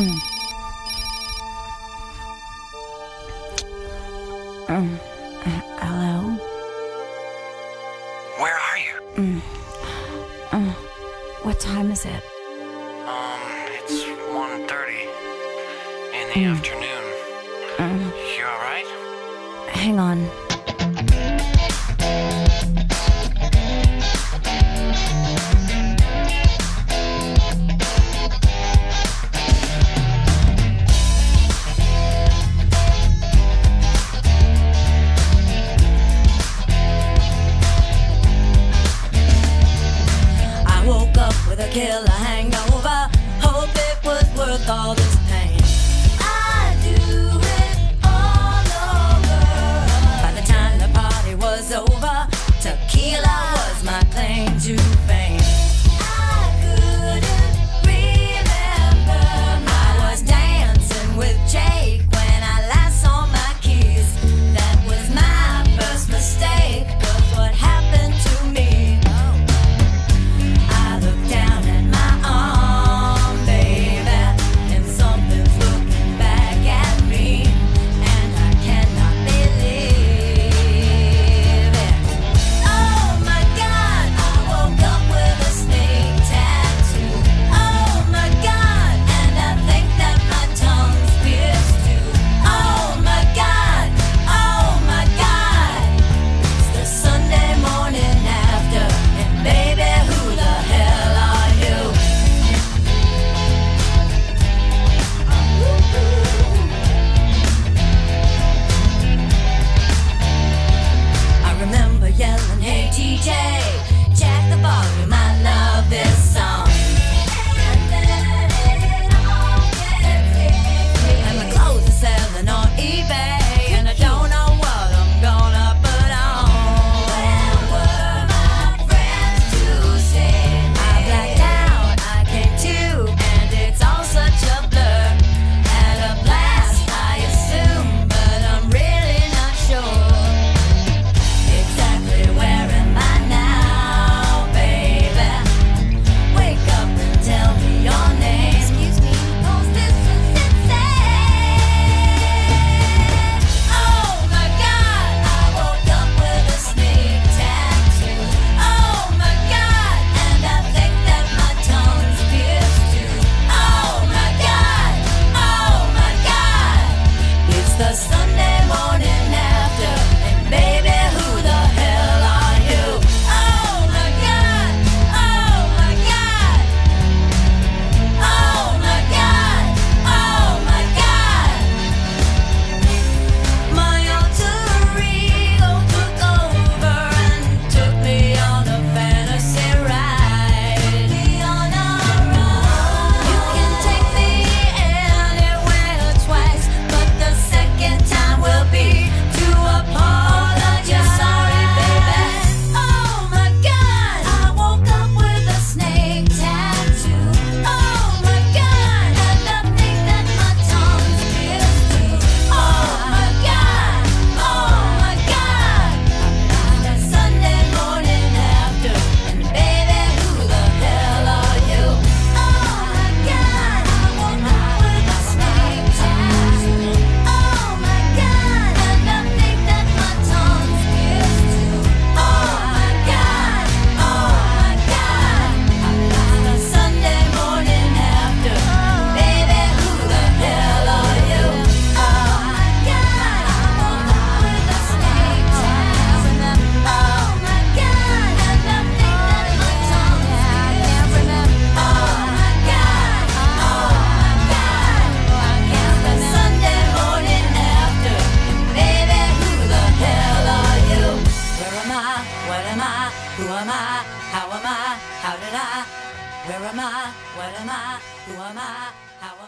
Hello? Where are you? What time is it? It's 1:30 in the afternoon. You alright? Hang on. I woke up with a killer hangover. Hope it was worth all this pain. I do it all over. By the time the party was over, tequila was my claim to fame. I couldn't remember. I was dancing with Jake when I last saw my keys. That was my first mistake. Was what happened to me. I looked down at my arm, baby, and something's looking back at me, and I cannot believe it. Oh my God, I woke up with a snake tattoo. Oh my God, and I think that my tongue's pierced too. Oh my God, oh my God. It's the Sunday morning after, and baby, who the hell are you? I remember yelling, hey DJ, jack the volume, I love this song. And my clothes are selling on eBay, and I don't know what I'm gonna put on. Where were my friends to say? I blacked out, I came to, and it's all such a blur. At a blast, I assume, but I'm really not sure. Exactly where am I now, baby? Wake up and tell me your name. Excuse me, 'cause this is insane. Oh my God, I woke up with a snake tattoo. Oh my God, and I think that my tongue's pierced too. Oh my God, oh my God. It's the Sunday morning after, and baby, who the hell are you? Oh my God, oh my God. Oh my God, oh my God. My alter ego took over and took me on a fantasy ride. You can take me anywhere twice, but the second time will be to apologize. Sorry, baby. Oh my God, I woke up with a snake tattoo. Oh my God, and I think that my tongue's pierced too. Oh my God, oh my God. The Sunday morning after, and baby, who the hell are you? Oh my God, I woke up with a snake tattoo. Oh my God, and I think that my tongue's pierced too. Oh my God, oh my God. The Sunday morning after, baby, who the hell are you? Oh my God, I woke up with a snake tattoo. Oh my God, and I think that my tongue's pierced too. Oh my God, oh my God. The Sunday morning after, baby, who the hell are you? Where am I? What am I? Who am I? How am I? How did I? Where am I? What am I? Who am I? How